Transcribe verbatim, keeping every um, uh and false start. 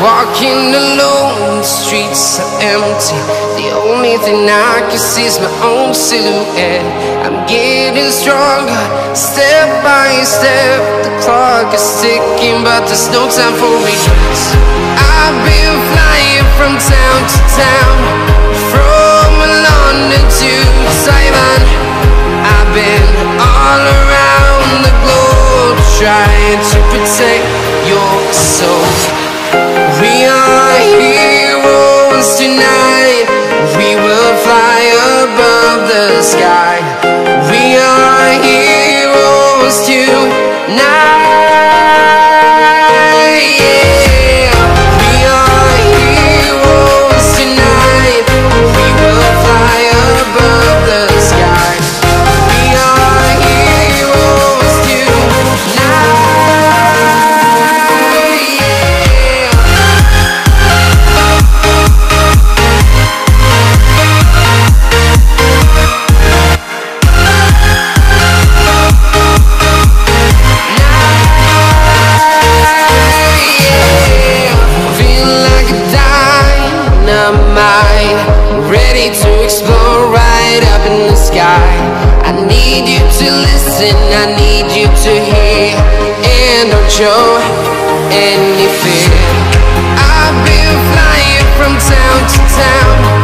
Walking alone, the streets are empty. The only thing I can see is my own silhouette. I'm getting stronger, step by step. The clock is ticking, but there's no time for regrets. I've been flying from town to town, from London to Taiwan. I've been all around the globe, trying to protect your soul. We are heroes tonight. We will fly above the sky. We are heroes tonight. Yeah. We are heroes tonight. We will fly above the sky. We are heroes tonight. Ready to explore right up in the sky. I need you to listen, I need you to hear, and don't show any fear. I've been flying from town to town,